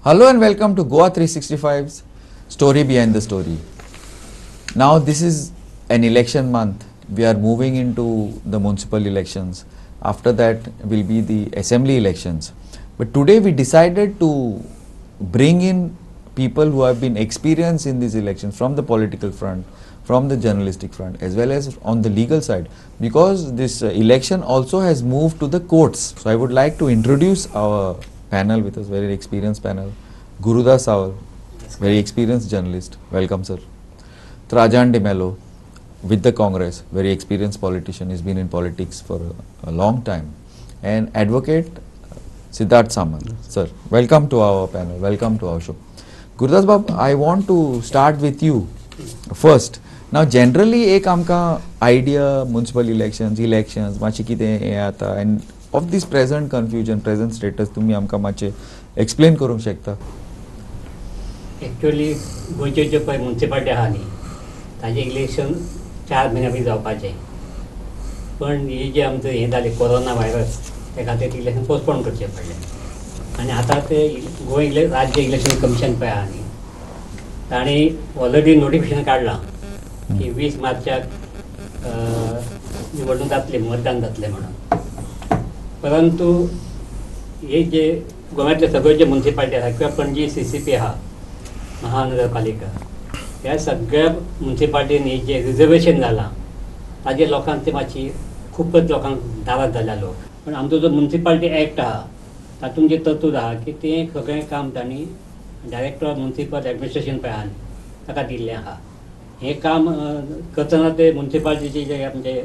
Hello and welcome to Goa 365's Story Behind the Story. Now this is an election month. We are moving into the municipal elections. After that will be the assembly elections. But today we decided to bring in people who have been experienced in these elections from the political front, from the journalistic front, as well as on the legal side, because this election also has moved to the courts. So I would like to introduce our panel with us, very experienced panel. Gurudas Saul, very experienced journalist. Welcome, sir. Trajan De Mello, with the Congress, very experienced politician. He's been in politics for a long time. And advocate Siddharth Samant. Sir, welcome to our panel. Welcome to our show. Gurudas Bab, I want to start with you first. Now, generally, एक आमका idea municipal elections, माची कितें हें आता, and of this present confusion, present status, तुम्ही आमका माचे explain करूंक शकता? Actually, गोंयचे जे पळय म्युनिसिपालिटी आहा न्ही, ताजें इलेक्शन 4 म्हयन्या भितर जावपाचें. पण ही जे आमचें हें जालें कोरोना व्हायरस, त्या खातीर इलेक्शन पोस्टपोन करचें पडलें. आनी आतां तें गोंय राज्य इलेक्शन कमिशन पळय आहा न्ही, तांणी ऑलरेडी नोटिफिकेशन काडलां की 20 मार्चाक निवडणूक जातली, मतदान जातलें म्हणून. परंतु हे जे गोव्यातले सगळे जे म्युनिसिपालिटी आसा किंवा पणजी CCP आहा, महानगरपालिका, ह्या सगळ्या म्युनिसिपालिटींनी जे रिजर्वेशन जालां ताजेर लोकांक ते मातशी खूबच लोकांक नाराज जाल्या लोक. पण आमचो जो म्युनिसिपालिटी एक्ट आहा तातूंत जे तरतूद आहा की तें सगळें काम तांणी डायरेक्टर ऑफ म्युनिसिपल एडमिनिस्ट्रेशन पळय आहा ताका दिल्लें आहा. हें काम करतना ते म्युनिसिपालिटीचे जे आमचे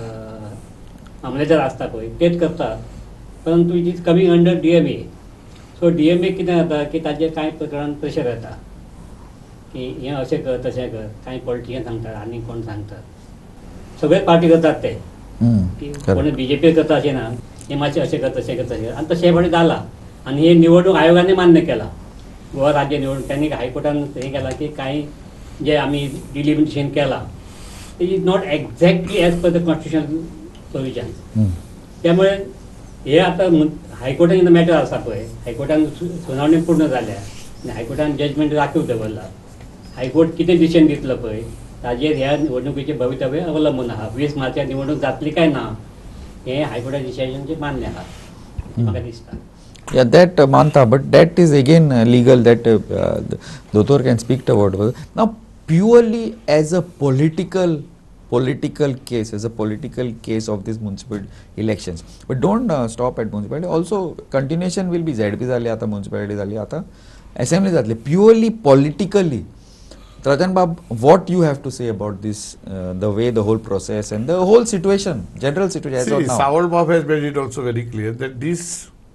मामलेदार आसता पळय तेच करतात. परंतु it is coming under DMA. So DMA कितें जाता की ताजेर कांय प्रकारान प्रेशर येता की हें अशें कर तशें कर. कांय पॉलिटिशियन सांगतात आनी कोण सांगतात, सगळे पार्टी करतात ते की कोण BJP करता अशें ना, हें मातशें अशें कर तशें कर तशें कर. आनी तशें फावटी जालां. आनी हे निवडणूक आयोगाने मान्य केला, गोवा राज्य निवडणूक. त्यांनी हायकोर्टान हें केलां की कांय जे आमी डिलिमिटेशन केलां it is not exactly as per the constitutional provision. त्यामुळे हे आता हायकोर्टान जेन्ना मॅटर आसा पळय, हायकोर्टान सुनावणी पूर्ण जाल्या आनी हायकोर्टान जजमेंट राखीव दवरला. हायकोर्ट कितें डिसिजन दितलो पळय ताजेर ह्या निवडणुकीचें भवितव्य अवलंबून आहा. 20 मार्चाक निवडणूक जातली काय ना हें हायकोर्टा डिसिजनचें मान्य आहा म्हाका दिसता. Yeah, that Manta, but that is again legal, that Dotor can speak about. Now, purely as a political case, as a political case of this municipal elections. But don't stop at municipality. Also, continuation will be ZP zali ata, municipality zali ata, assembly zali. Purely politically, Trajan Bab, what you have to say about this, the way the whole process and the whole situation, general situation as of now? Saul Bab has made it also very clear that these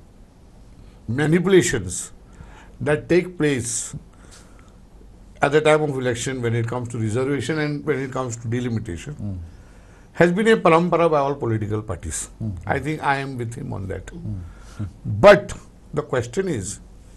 manipulations that take place at the time of election, when it comes to reservation and when it comes to delimitation, has been a parampara by all political parties. I think I am with him on that. But the question is,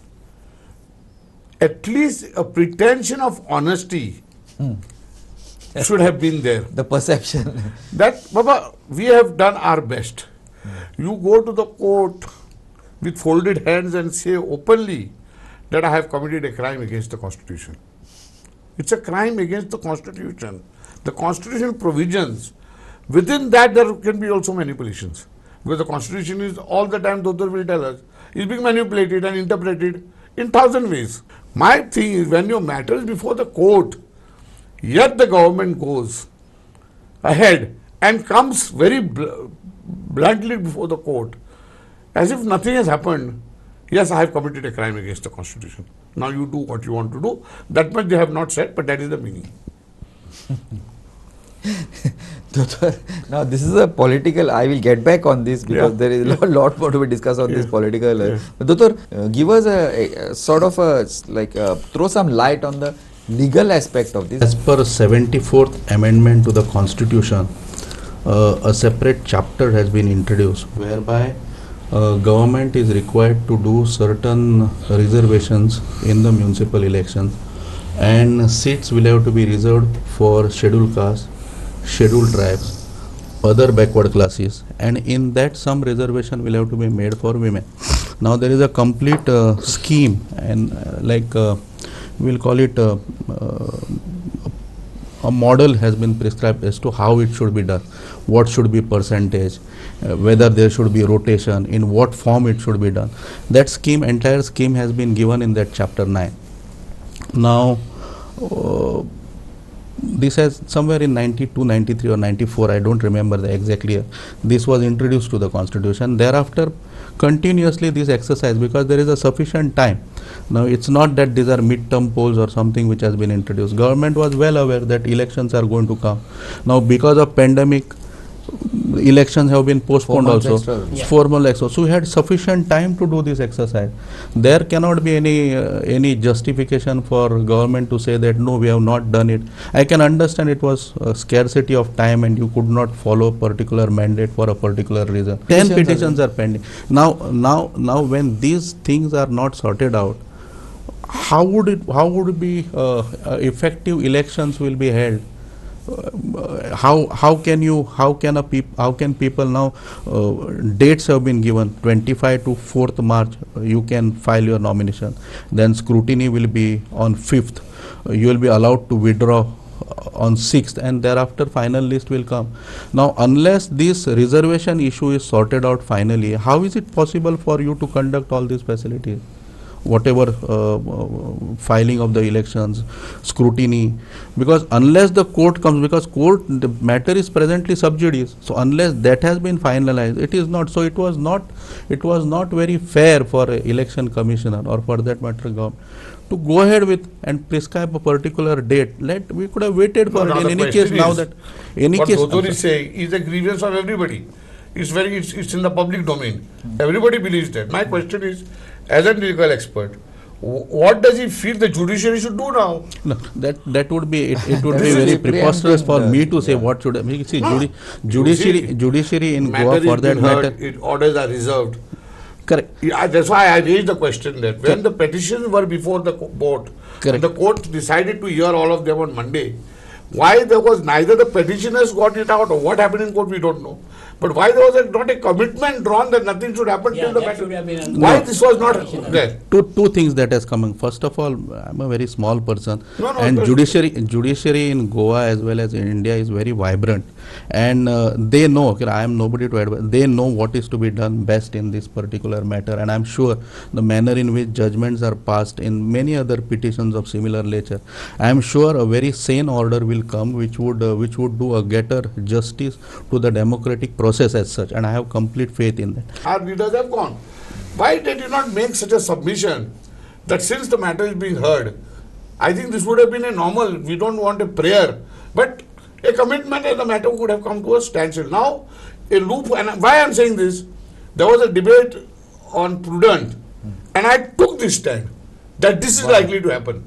at least a pretension of honesty should have been there. The perception. That, Baba, we have done our best. You go to the court with folded hands and say openly that I have committed a crime against the Constitution. It's a crime against the Constitution. The constitutional provisions, within that there can be also manipulations. Because the Constitution is all the time, Dr. will tell us, is being manipulated and interpreted in 1,000 ways. My thing is, when your matter is before the court, yet the government goes ahead and comes very bluntly before the court, as if nothing has happened. Yes, I have committed a crime against the Constitution. Now you do what you want to do. That much they have not said, but that is the meaning. Now this is a political, I will get back on this because there is a lot more to be discussed on this political. But Dr. Give us a sort of throw some light on the legal aspect of this. As per 74th amendment to the Constitution, a separate chapter has been introduced whereby government is required to do certain reservations in the municipal elections, and seats will have to be reserved for scheduled castes, scheduled tribes, other backward classes, and in that some reservation will have to be made for women. Now there is a complete scheme, and we'll call it a model has been prescribed as to how it should be done, what should be percentage, whether there should be rotation, in what form it should be done. That scheme, entire scheme has been given in that chapter 9. Now this has somewhere in 92, 93 or 94, I don't remember the exact year, this was introduced to the constitution. Thereafter continuously this exercise, because there is a sufficient time. Now it's not that these are mid-term polls or something which has been introduced. Government was well aware that elections are going to come. Now because of pandemic, elections have been postponed 4 months also. extra. Yeah. 4 months extra. So we had sufficient time to do this exercise. There cannot be any justification for government to say that no, we have not done it. I can understand it was a scarcity of time and you could not follow a particular mandate for a particular reason. 10 petitions are pending. Now when these things are not sorted out, how would it be effective elections will be held? How can people now, dates have been given, 25 to 4th March you can file your nomination, then scrutiny will be on 5th, you will be allowed to withdraw on 6th, and thereafter final list will come. Now unless this reservation issue is sorted out finally, how is it possible for you to conduct all these facilities? Whatever filing of the elections, scrutiny, because unless the court comes, because the matter is presently sub judice, so unless that has been finalized, it is not. So it was not very fair for a election commissioner, or for that matter government, to go ahead with and prescribe a particular date. We could have waited for it. In any case, now that what Dodor is saying is a grievance of everybody. It's in the public domain. Everybody believes that. My question is, as a legal expert, what does he feel the judiciary should do now? No, that would be it would That be is very preempting preposterous for the- me to say yeah. what should see No. judiciary in Goa for that matter. Orders are reserved. Correct. Yeah, that's why I raised the question that when the petitions were before the court, Correct. and the court decided to hear all of them on Monday, why there was neither the petitioners got it out or what happened in court, we don't know. But why there was not a commitment drawn that nothing should happen Yeah, till the that matter? should have been Why under- this was not petitioner. there? Two things that has come in. First of all, I'm a very small person, No, and but- judiciary in Goa as well as in India is very vibrant, and they know. Okay, I am nobody to advise. They know what is to be done best in this particular matter, and I'm sure the manner in which judgments are passed in many other petitions of similar nature, I am sure a very sane order will come which would do a getter justice to the democratic process as such, and I have complete faith in that. Our leaders have gone. Why did you not make such a submission that since the matter is being heard, I think this would have been a normal, we don't want a prayer, but a commitment and the matter would have come to a standstill. Now, a loop, and why I'm saying this, there was a debate on prudent, and I took this stand that this is Wow. likely to happen.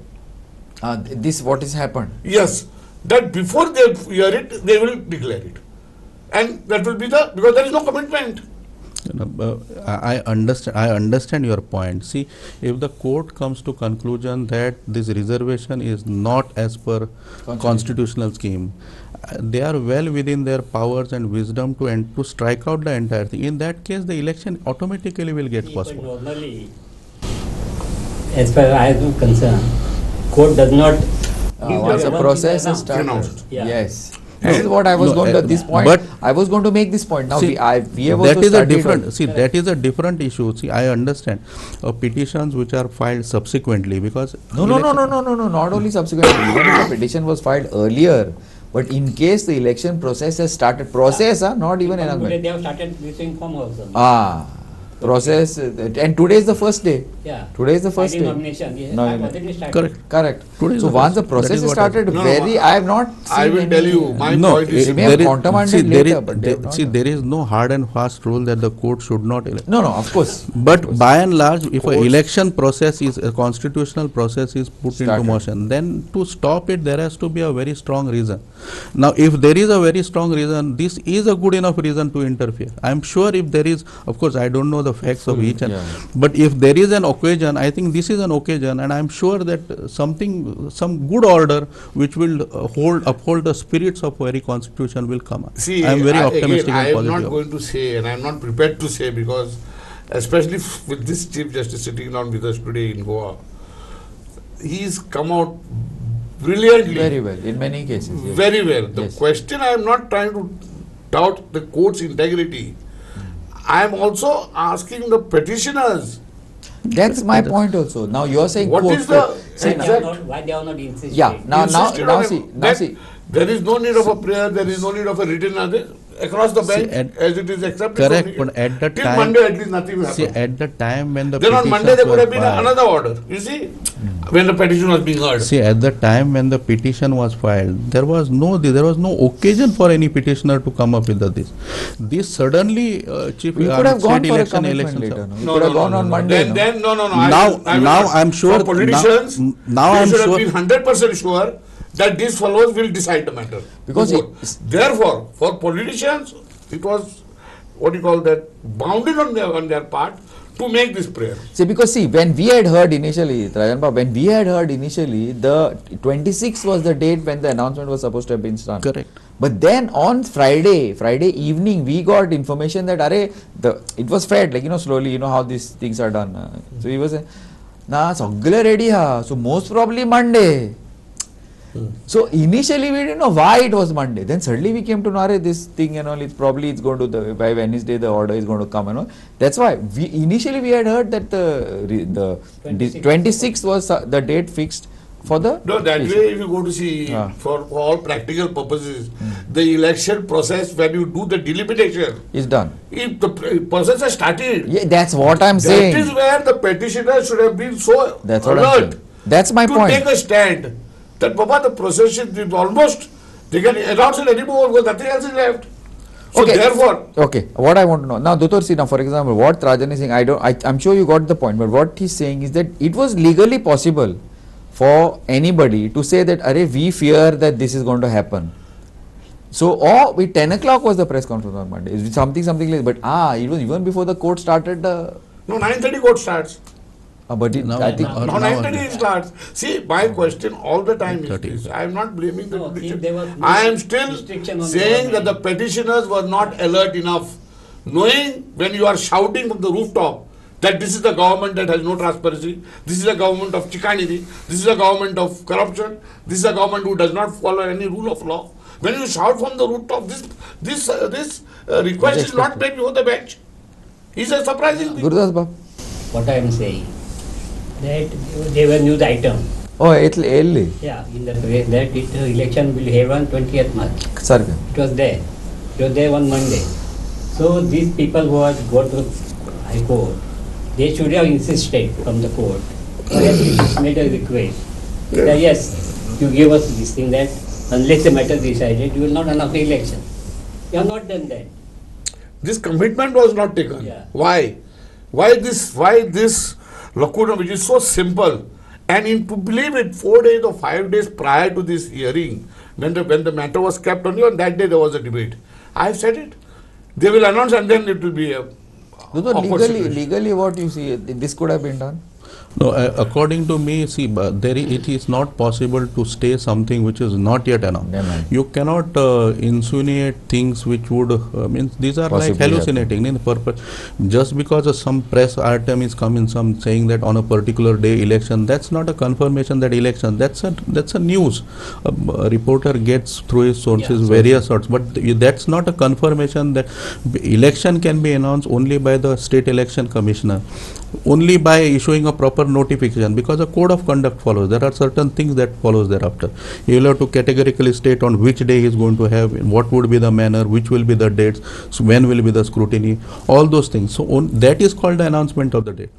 This what has happened. Yes, that before they hear it, they will declare it. And that will be because there is no commitment. I understand your point. See, if the court comes to conclusion that this reservation is not as per constitutional scheme, they are well within their powers and wisdom to strike out the entire thing. In that case, the election automatically will get See, but postponed. normally, as far as I am concerned, court does not. Once a process is started. Announced. Yeah. Yes. This is what I was No, going to this point. but- I was going to make this point. Now See, we have that also is a studied different. on- See, that is a different issue. See, I understand petitions which are filed subsequently because No. Not only subsequently. Even if the petition was filed earlier, but in case the election process has started, not even Today announcement. they have started issuing form also. Process, and today is the first day. Yeah. Today is the first Filing day. nomination. Yes, No, I have no. already started. Correct. Correct. Today is So the once the first- that process is is what I started, No, I have not I seen will tell any- you, my No, point is it may have there is- countermanded see, there later, is- but they have not see, done. there is no hard and fast rule that the court should not elect. No, of course. But by and large, if a Courts- election process is a constitutional process is put into Started. motion, then to stop it, there has to be a very strong reason. Now, if there is a very strong reason, this is a good enough reason to interfere. I am sure if there is, of course, I don't know the facts of each, yeah. but if there is an occasion, I think this is an occasion, and I am sure that some good order which will uphold the spirits of very constitution will come up. See, I am very again, optimistic I and am not positive. going to say, and I am not prepared to say because especially with this Chief Justice sitting down with us today in Goa. He's come out brilliantly. Very well, in many cases. Yes. Very well. The Yes. question, I am not trying to doubt the court's integrity. I am also asking the petitioners, That's my point also. Now you are saying what court, is the court. See, exact... Why they are not insisting? Yeah, now insisted on a- see, that there is no need of a prayer, there is no need of a written across the bench, as it is accepted. Correct, from but at the till time- Monday at least nothing will See, happen. at the time when the Then on Monday there petitions could have were been filed, another order, you see, when the petition was being heard. see, at the time when the petition was filed, there was no occasion for any petitioner to come up with this. This suddenly, Chief we could have gone state for a election commitment elections. later. No? We could have gone on Monday. Then, no? then no. Now- I will now not. I'm sure- For politicians, now they I'm should sure- have been 100% sure that these fellows will decide the matter. Because Therefore, for politicians, it was, what do you call that, bounded on their part to make this prayer. See, because see, when we had heard initially, Rajanbhai, when we had heard initially, the 26th was the date when the announcement was supposed to have been done. Correct. But then on Friday evening, we got information that it was fed, like, slowly, how these things are done. So he was saying, nah, saggale ready ha. So most probably Monday. So initially we didn't know why it was Monday. Then suddenly we came to know this thing and all. It's going to by Wednesday the order is going to come and all. That's why we had heard that the 26th was the date fixed for the. No, that way if you go to see, for all practical purposes, the election process, when you do the delimitation, is done. if the process has started, Yeah, that's what I'm saying. that is where the petitioner should have been so That's what I'm alert saying. That's my to point. take a stand that Baba, the process is almost, they can announce it anymore because nothing else is left. So Okay. therefore, Okay, what I want to know now, Dr. See, now for example, what Rajan is saying, I'm sure you got the point, but what he's saying is that it was legally possible for anybody to say that, we fear that this is going to happen. So, with 10 o'clock was the press conference on Monday. It's something like, but it was even before the court started. no, 9:30 court starts. But Now- I think now- Now 9:30 it starts. See, my question all the time is 8:30. this. I am not blaming the No, petitioner. there was no I am still restriction on saying the that the petitioners were not alert enough. Knowing when you are shouting from the rooftop that this is the government that has no transparency, this is a government of chicanery, this is a government of corruption, this is a government who does not follow any rule of law. When you shout from the rooftop, this request is not made before the bench. It's a surprising thing. Gurudas Bab. What I am saying, that they were news item. Oh, early. Yeah, in the way that election will have on 20th March. Sir. It was there. It was there on Monday. So these people who had gone to High Court, they should have insisted from the court, or at least made a request that yes, you give us this thing that unless the matter is decided, you will not announce the election. You have not done that. This commitment was not taken. Yeah. Why? Why this lacuna, which is so simple, and to believe it, 4 days or 5 days prior to this hearing, when the matter was kept on that day there was a debate. I have said it. They will announce and then it will be a awkward situation. Legally, what you see, this could have been done. No, according to me, see, it is not possible to stay something which is not yet announced. Amen. You cannot insinuate things which would means these are Possibly like hallucinating. In purpose, just because of some press item is coming, some saying that on a particular day election, that's not a confirmation that election. That's a news. A reporter gets through his sources various sorts, but that's not a confirmation that election can be announced only by the state election commissioner, only by issuing a proper notification, because a code of conduct follows. There are certain things that follows thereafter. You will have to categorically state on which day he is going to have, what would be the manner, which will be the dates, so when will be the scrutiny, all those things. So that is called the announcement of the day.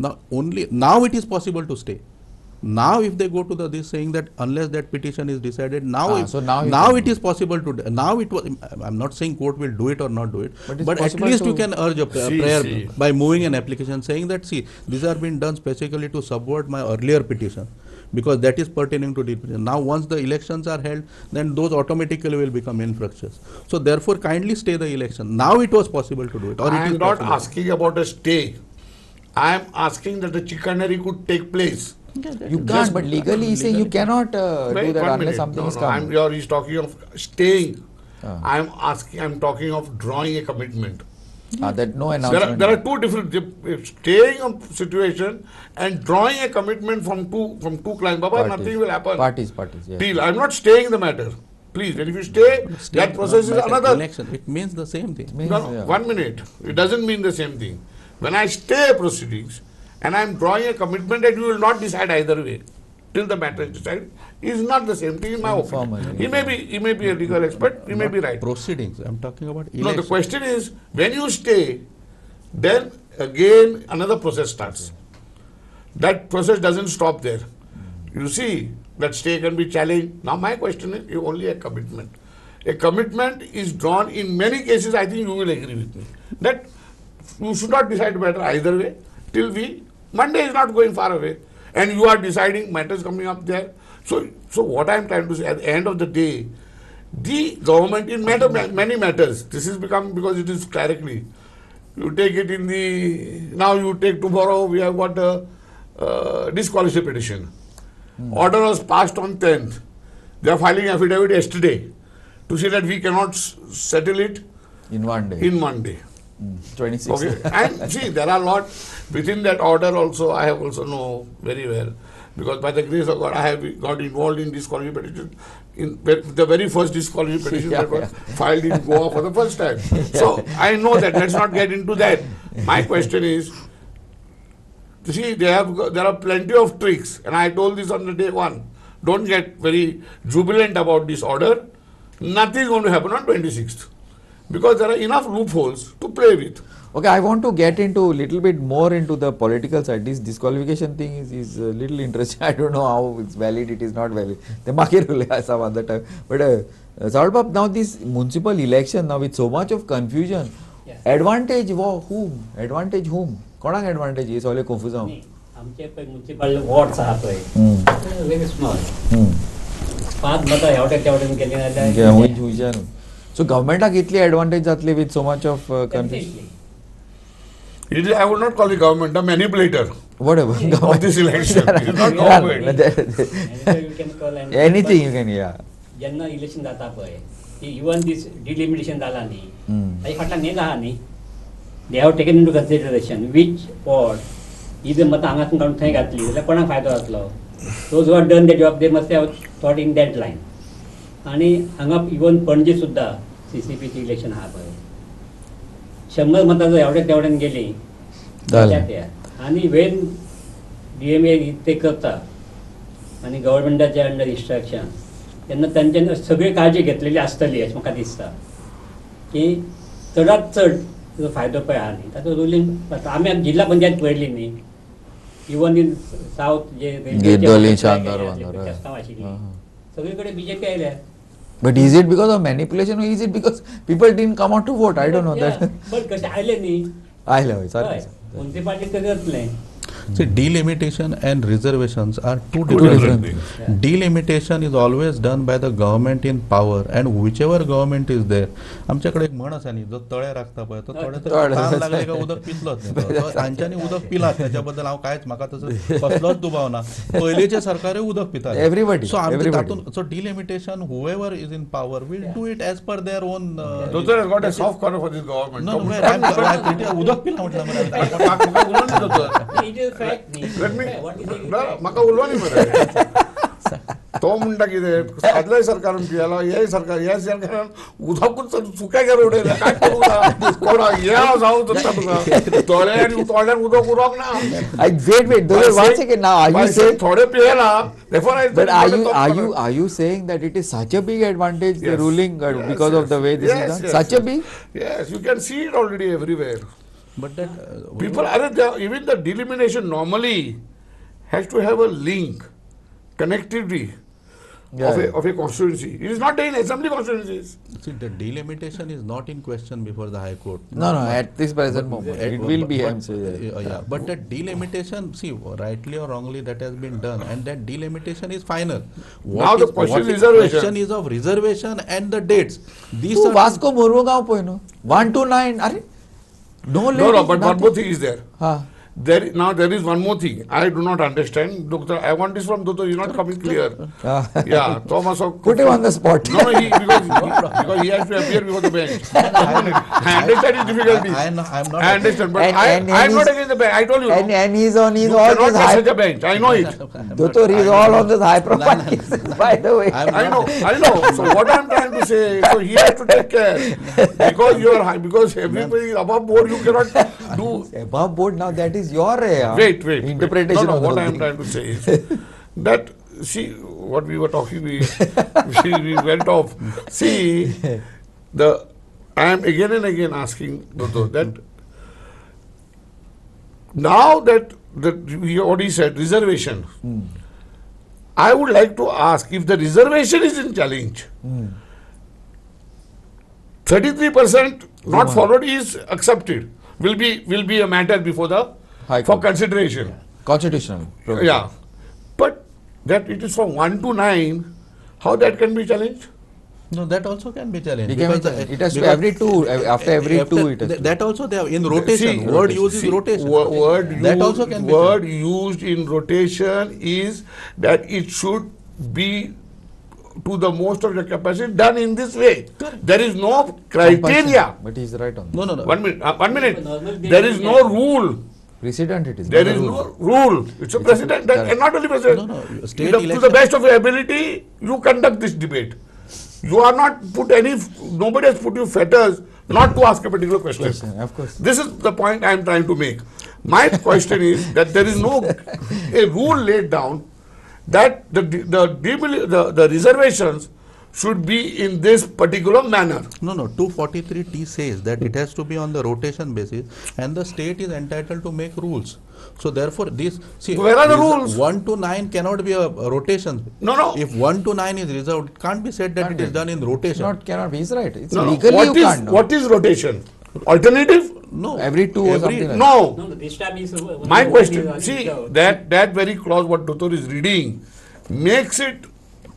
Now it is possible to stay. Now if they go to this saying that unless that petition is decided, now it is possible to, now it was, I'm not saying court will do it or not do it, but at least you can urge a prayer by moving an application saying that, see, these are being done specifically to subvert my earlier petition, because that is pertaining to the petition. Now once the elections are held, then those automatically will become infructuous. So therefore kindly stay the election. Now it was possible to do it. Or I it is am not possible. asking about a stay. I am asking that the chicanery could take place. You can't, but legally he's saying you cannot do that unless something is coming. He's talking of staying. I'm talking of drawing a commitment. That no There announcement. are two different staying a situation and drawing a commitment from two clients. Baba, Parties. nothing will happen. Parties, yes. Deal. I'm not staying the matter. Please, and if you stay, that process is another. election. It means the same thing. Means, No, yeah. 1 minute. It doesn't mean the same thing. When I stay proceedings and I'm drawing a commitment that you will not decide either way till the matter is decided, is not the same thing in my Informal, opinion. He may be a legal expert. He may be right. Proceedings. I'm talking about No, election. the question is when you stay, then again another process starts. That process doesn't stop there. You see, that stay can be challenged. Now my question is only a commitment. A commitment is drawn in many cases. I think you will agree with me that you should not decide the matter either way till Monday is not going far away, and you are deciding matters coming up there. So what I am trying to say at the end of the day, the government in many matters. This is become because it is directly. You take it in now you take tomorrow. We have got a disqualification petition. Order was passed on 10th. They are filing affidavit yesterday to say that we cannot settle it In 1 day. in 1 day. 26. Okay, and see, there are a lot within that order also. I have also know very well because by the grace of God, I have got involved in disqualification petition. In the very first disqualification petition that was filed in Goa for the first time. So I know that. Let's not get into that. My question is, see, there are plenty of tricks, and I told this on the day one. Don't get very jubilant about this order. Nothing is going to happen on 26th because there are enough loopholes to play with. Okay, I want to get into little bit more into the political side. This disqualification thing is a little interesting. I don't know how it's valid, it is not valid. The market will have some other time. But Saurabh, now this municipal election, now with so much of confusion, Yes. advantage whom? Advantage whom? कोणाक advantage is all confused. न्ही, आमचे पळय municipal wards आहा पळय very small 5 मतां ह्या वटेन त्या वटेन गेली जाल्यार So government इतली advantage जातली with so much of confusion. definitely. It is, I would not call the government the manipulator Whatever. of this election. It is not Yeah, government. Manager you can call and- Anything you can, yeah. जेन्ना election जाता पळय even these delimitation जाला न्ही ताच्या फाटल्यान हें आहा न्ही they have taken into consideration which ward ही जर मतां हांगासून काडून थंय घातली जाल्यार कोणाक फायदो जातलो those who are done the job they must have thought in that line आनी हांगा इवन पणजे सुद्दां CCPची इलेक्शन आहा पळय 100 मतां जर एवढे तेवढ्यान गेली जालें. आनी वेन DMA ते करता आनी गव्हर्मेंटाचे अंडर इन्स्ट्रक्शन तेन्ना तांच्यान सगळी काळजी घेतलेली आसतली अशें म्हाका दिसता की चडांत चड जो फायदो पळय आहा न्ही ताचो रुलींग आमी जिल्हा पंचायत पळयली न्ही इवन इन सावथ जे गिरदोली, शांदार, वांदार, आशिल्ली सगळे कडेन BJP आयल्या But is it because of manipulation or is it because people didn't come out to vote? I don't know that. But कशें आयले न्ही I love it. हय म्युनिसिपालिटी तर जातलें See, delimitation and reservations are two Two different different things. things. Yeah. Delimitation is always done by the government in power, and whichever government is there. आमच्याकडे एक म्हण आसा न्ही जो तळे राखता पळय तो तळे. तळे लागले का उदक पितलोच न्ही तो हांच्यानी उदक पिलात त्याच्या बद्दल हांव कांयच म्हाका तसो कसलोच दुबाव ना पयलींचे सरकारूय उदक पिताले Everybody, सो आमचे everybody. तातून so delimitation whoever is in power will do it as per their own Doctor has got a soft corner for this government. no उदक पिला म्हटलं मरे म्हाका उलोवंक न्ही दोतोर. इट इज फॅक्ट न्ही Let me, What is the ना, fact? म्हाका उलोवंक न्ही मरे. तो म्हणटा कितें आदल्याय सरकारान केला हे सरकारान उदकूच सुक्या उडयला काय करूंक ना कोणा हे जावं जाता तुका तोड्यान उदक उरोंक ना Wait. Those one second. Now, are you saying? थोडे पियेला therefore I But are you saying that it is such a big advantage the Yes. ruling Yes, because of the way this yes, is done? yes, Such a yes. big? Yes, you can see it already everywhere. but that People are even the delimitation normally has to have a link, connectivity Yeah. of a constituency. It is not in assembly constituencies. see the delimitation is not in question before the High Court. No, at this present moment. It will be, I'm saying. Yeah, but that delimitation, see, rightly or wrongly, that has been done, and that delimitation is final. Now the question is reservation. Question is of reservation and the dates. These two are Vasco Mormugao पळय न्हू 1 to 9 अरे no late No, is but one nothing. more thing is there. हा Now there is one more thing I do not understand. Doctor, I want this from Doctor. He's not coming clear. Yeah, Thomas. Put him on the spot. No, because he has to appear before the bench. I understand his difficulty. I'm not. I understand, but And I'm not against the bench. I told you. And he's on you all cannot this have high. such a bench. I know it. Doctor, he's all on this high profile cases, by the way. I know. So what I'm trying to say, so he has to take care because you are high, because everybody is above board. You cannot do. Above board now, that is your Wait. interpretation No, of the what whole I am thing. trying to say is that, see, what we were talking, we went off. See, I am again and again asking Doctor that now that he already said reservation, I would like to ask if the reservation is in challenge. 33% not followed is accepted. Will be a matter before the High for Court. consideration. Constitutional. provision. Yeah, but that it is from 1 to 9. How that can be challenged? No, that also can be challenged. It can be because challenged. It has to be every two, after every two it has to be. That also they have in rotation. See, Word use is rotation. That also can be word challenged. used in rotation is that it should be to the most of the capacity done in this way. There is no criteria. But he's right on that. No. 1 minute. 1 minute. Normal There is no rule. Precedent it is. There not a is rule. no rule. It's a precedent, correct. and not only precedent. No. State To the election. best of your ability, you conduct this debate. You are not put any. Nobody has put you fetters not to ask a particular question. Question, of course. This is the point I am trying to make. My question is that there is no a rule laid down that the reservations should be in this particular manner. No. 243T says that it has to be on the rotation basis, and the state is entitled to make rules. So therefore, Where are the rules? 1 to 9 cannot be a rotation. No. If 1 to 9 is reserved, it can't be said that Can't it is be. done in rotation. Cannot be. He's right. It's No, legally you can't. No. What is rotation? Alternative? No. Every two or something like No. No, this time is. My question, see, that very clause what Doctor is reading makes it,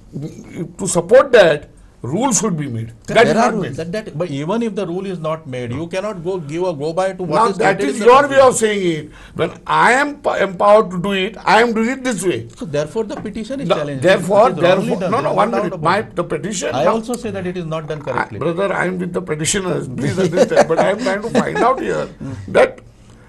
to support that, rules should be made. That There is are not rules. made. But even if the rule is not made, you cannot go by to what Now is that stated is in the your way of Constitution. saying it. When I am empowered to do it, I am doing it this way. So therefore, the petition is No, challenged. Therefore, It is wrongly done. no, There is one no doubt minute. about it. The petition. I now- also say that it is not done correctly. Brother, I am with the petitioners. Please understand. But I am trying to find out here that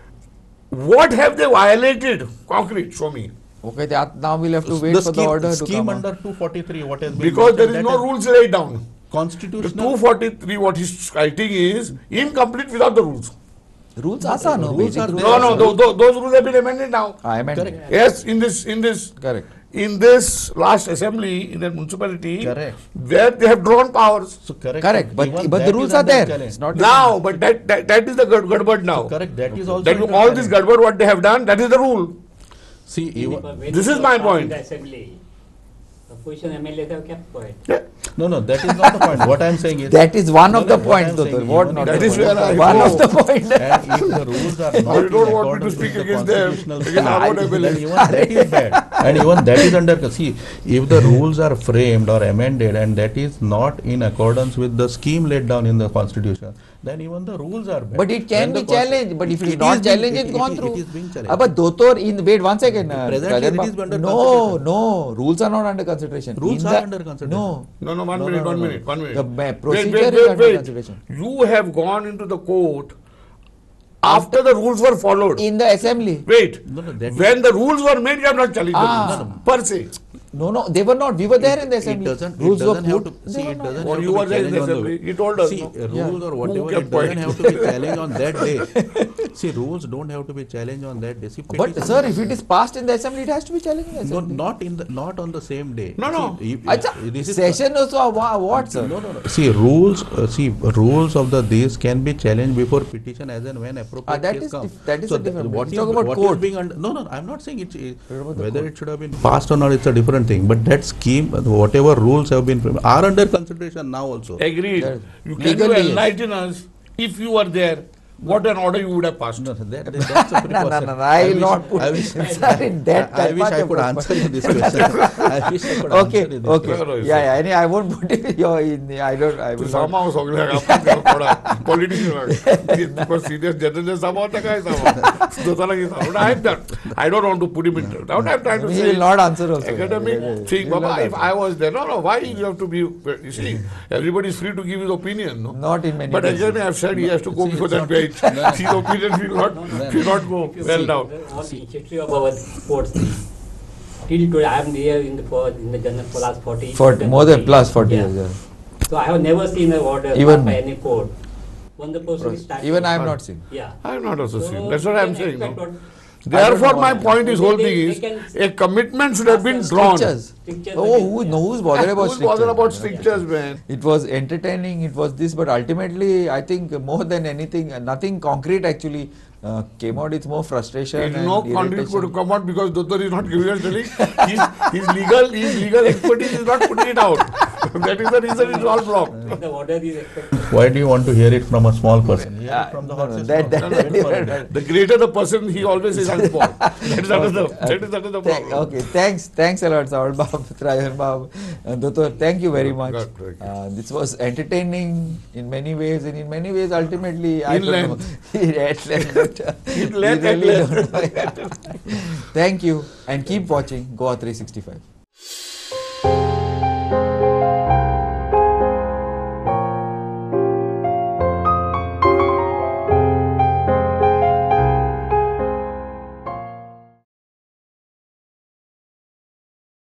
what have they violated? Concrete, show me. Okay, now we'll have to wait the for the order to scheme come under out. 243, what has been Because there is mentioned, no that rules laid down. The constitutional. 243, what he's writing is incomplete without the rules. Rules are no. Rules basic are rules. there. Those rules have been amended now. I meant Correct. Yes, in Correct. this last assembly in the municipality, Correct. where they have drawn powers. So correct. Correct. But Even the that rules is are under there. challenge. It's not Now, but that is the gadbad now. Correct. That is also. That under all this challenge. gadbad what they have done, that is the rule. See, even, This is my point. Assembly. Opposition MLAs have kept quiet. no, that is not the point. What I am saying is. That is one of the what points, I'm Doctor. saying, What even not That the is point. where I One go. of the point. And if the rules are not You don't in want me to accordance speak with the against them. constitutional Against our own scheme, ability. then even that is bad. And even that is under. See, if the rules are framed or amended and that is not in accordance with the scheme laid down in the constitution, then even the rules are bad. But it can When be the consti- challenged. But if it is it not is being- challenged, it's gone it through. is being challenged. But Doctor, wait 1 second. Presently Rajan it Babu. is under No, consideration. no. Rules are not under consideration. Rules In are the- under consideration. No. No, one No, minute, no, one no. minute, 1 minute. The procedure is under consideration. You have gone into the court after the rules were followed. In the assembly. Wait, No, that when the rules were made, you have not challenged Ah. the rules per se. No, they were not. We were there in the It assembly. doesn't Rules were have to put. see. They It were doesn't not. Or have you to were be there in the challenged on assembly. the He told us. See, no? rules or Who whatever, kept it doesn't quiet? have to be challenged on that day. See, rules don't have to be challenged on that day. See, But petition- sir, if it is passed in the assembly, it has to be challenged in the no, assembly. not on the same day. No, no. See, Acha, this is session also what, sir? no. See, rules of the this can be challenged before petition as and when appropriate that case is comes. that is So a different. what Let's is talk about what court. is being under? No. I'm not saying about the whether court. it should have been passed or not. It's a different thing. But that scheme, whatever rules have been framed, are under consideration now also. Agreed. That- You can legally, yes. enlighten us if you were there. what an order you would have passed. No, that's a precaution. No, I will not put. I wish, Sorry, that I wish I much could of- answer you this question. I wish I could Okay, answer you this okay. No, no, Yeah, it's yeah. Anyway, I won't put it in. I don't. I तू will not. सामाव सगळ्याक आपण थोडा politician तुका serious journalist सामावता काय सामाव दोताला की सामाव I am done. I don't want to put him in that. I'm trying to He say will not answer also. academic thing. He will Baba, not if I was there, no, why you have to be? You see, everybody is free to give his opinion, no. Not in many But cases. again, I have said he has to go See, before it's that not- page. His opinion will not go well down. On the history of our sports, till today, I am there in the journal for last 40 For more than plus 40 Yeah. years. Yeah. So I have never seen an order Even by me. any court. When the person is starting. Even I have not seen. Yeah. I am not also So seen. That's what I am you can saying. expect No? what- Therefore, know my what- point is, whole thing They is, can- a commitment should have been drawn. Strictures. Strictures Oh, against who them. no, who's bothered about Who's bothered about strictures? strictures, man? It was entertaining. It was this, but ultimately, I think more than anything, nothing concrete actually came out. It's more frustration. There's and no conduct irritation. to come out because Dottor is not giving us telling. His legal expertise is not putting it out. That is the reason it's all blocked. The order is expected. Why do you want to hear it from a small person? Hear Yeah, it from the no, no, horse's that- mouth. that- Very that- important. The greater the person, he always says I'm small. That is another problem. Okay, thanks a lot, Saul Bab, Trajan Bab, Dottor. Thank you very much. God, thank you. This was entertaining in many ways, and in many ways, ultimately, I In don't length. know. At length, but In we length, at really length. don't know. Thank you, and keep watching Goa 365.